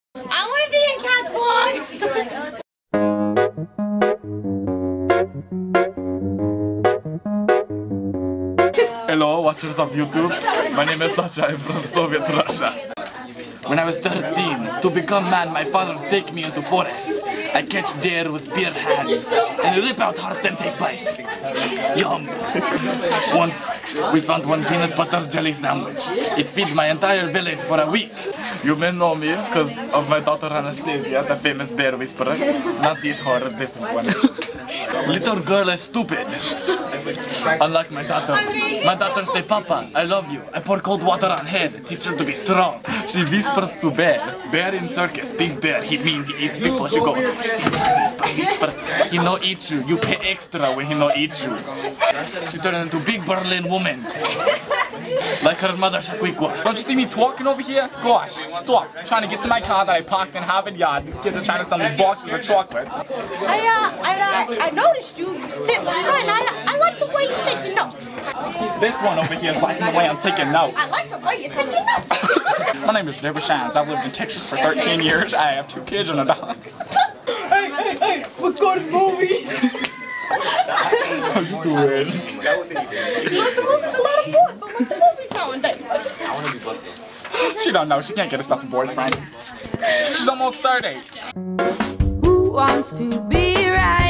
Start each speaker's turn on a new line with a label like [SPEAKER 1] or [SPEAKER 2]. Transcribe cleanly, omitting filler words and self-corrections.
[SPEAKER 1] I want to be in Cats Vlog.
[SPEAKER 2] Hello, watchers of YouTube. My name is Sasha. I'm from Soviet Russia. When I was 13, to become man, my father take me into forest. I catch deer with bare hands and rip out heart and take bites. Yum! Once, we found one peanut butter jelly sandwich. It feed my entire village for a week. You may know me because of my daughter Anastasia, the famous bear whisperer. Not this horror, different one. Little girl is stupid. Unlike my daughter. My daughter say, Papa, I love you. I pour cold water on head, teach her to be strong. She whispers to bear. Bear in circus, big bear. He mean he eat people. She go, whisper, whisper. He no eat you. You pay extra when he no eat you. She turn into big Berlin woman. Like her mother, Shaquiqua. Don't you see me talking over here? Gosh, stop. I'm trying to get to my car that I parked in Harvard Yard. Kids are trying to sell me boxes of chocolate.
[SPEAKER 1] I noticed you sit behind. I like the way you take your notes.
[SPEAKER 2] This one over here is liking the way I'm taking notes.
[SPEAKER 1] I like the way you take your notes.
[SPEAKER 2] My name is Deborah Shines. I've lived in Texas for 13 years. I have 2 kids and a dog. Hey, let's go to the movies. How you doing?
[SPEAKER 1] You like the movies? A lot of boys don't like the movies nowadays.
[SPEAKER 2] She don't know. She can't get herself a boyfriend. She's almost 30.
[SPEAKER 3] Who wants to be right?